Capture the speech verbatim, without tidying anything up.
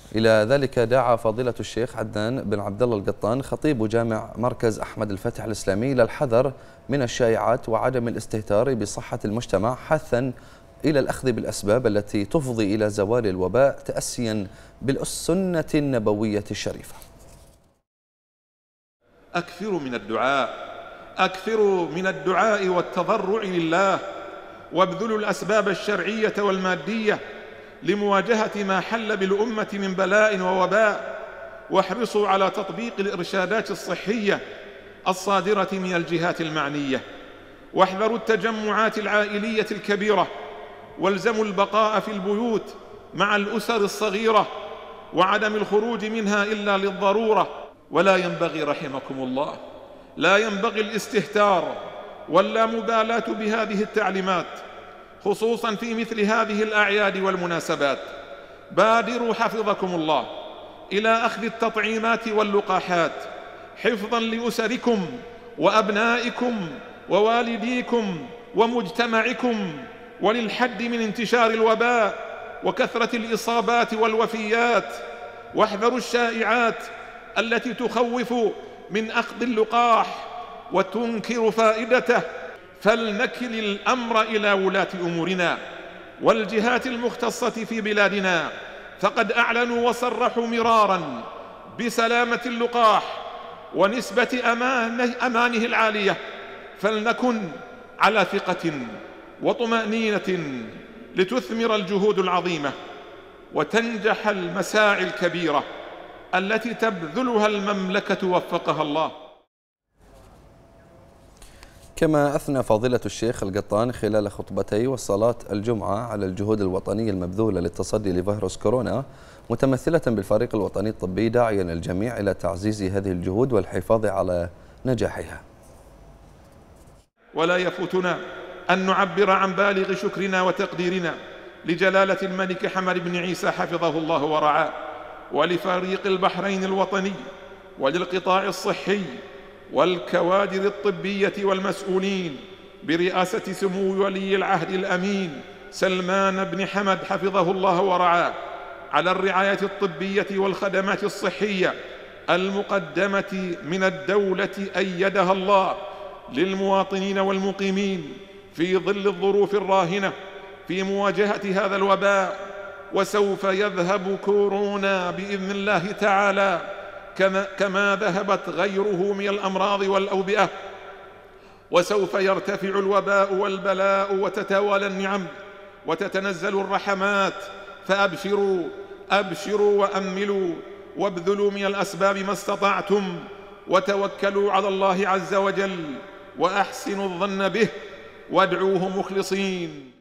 إلى ذلك دعا فضيلة الشيخ عدنان بن عبد الله القطان خطيب جامع مركز أحمد الفتح الإسلامي إلى الحذر من الشائعات وعدم الاستهتار بصحة المجتمع، حثا إلى الأخذ بالأسباب التي تفضي إلى زوال الوباء تأسيا بالسنة النبوية الشريفة. أكثروا من الدعاء أكثروا من الدعاء والتضرع لله، وابذلوا الأسباب الشرعية والمادية لمواجهة ما حل بالأمة من بلاء ووباء، واحرصوا على تطبيق الإرشادات الصحية الصادرة من الجهات المعنية، واحذروا التجمعات العائلية الكبيرة، والزموا البقاء في البيوت مع الأسر الصغيرة وعدم الخروج منها إلا للضرورة. ولا ينبغي رحمكم الله لا ينبغي الاستهتار واللامبالاة بهذه التعليمات، خصوصا في مثل هذه الأعياد والمناسبات. بادروا حفظكم الله إلى أخذ التطعيمات واللقاحات حفظا لأسركم وأبنائكم ووالديكم ومجتمعكم، وللحد من انتشار الوباء وكثرة الإصابات والوفيات. واحذروا الشائعات التي تخوف من أخذ اللقاح وتنكر فائدته، فلنكل الأمر إلى ولاة أمورنا والجهات المختصة في بلادنا، فقد أعلنوا وصرحوا مرارا بسلامة اللقاح ونسبة أمانه, أمانه العالية، فلنكن على ثقة وطمأنينة لتثمر الجهود العظيمة وتنجح المساعي الكبيرة التي تبذلها المملكة وفقها الله. كما أثنى فضيلة الشيخ القطان خلال خطبتي وصلاة الجمعة على الجهود الوطنية المبذولة للتصدي لفيروس كورونا، متمثلة بالفريق الوطني الطبي، داعيا الجميع إلى تعزيز هذه الجهود والحفاظ على نجاحها. ولا يفوتنا أن نعبر عن بالغ شكرنا وتقديرنا لجلالة الملك حمد بن عيسى حفظه الله ورعاه، ولفريق البحرين الوطني، وللقطاع الصحي والكوادر الطبية والمسؤولين برئاسة سمو ولي العهد الأمين سلمان بن حمد حفظه الله ورعاه على الرعاية الطبية والخدمات الصحية المقدمة من الدولة أيدها الله للمواطنين والمقيمين في ظل الظروف الراهنة في مواجهة هذا الوباء. وسوف يذهب كورونا بإذن الله تعالى كما, كما ذهبت غيره من الأمراض والأوبئة، وسوف يرتفع الوباء والبلاء وتتوالى النعم وتتنزل الرحمات. فأبشروا أبشروا وأملوا وابذلوا من الأسباب ما استطعتم، وتوكلوا على الله عز وجل، وأحسنوا الظن به، وادعوه مخلصين.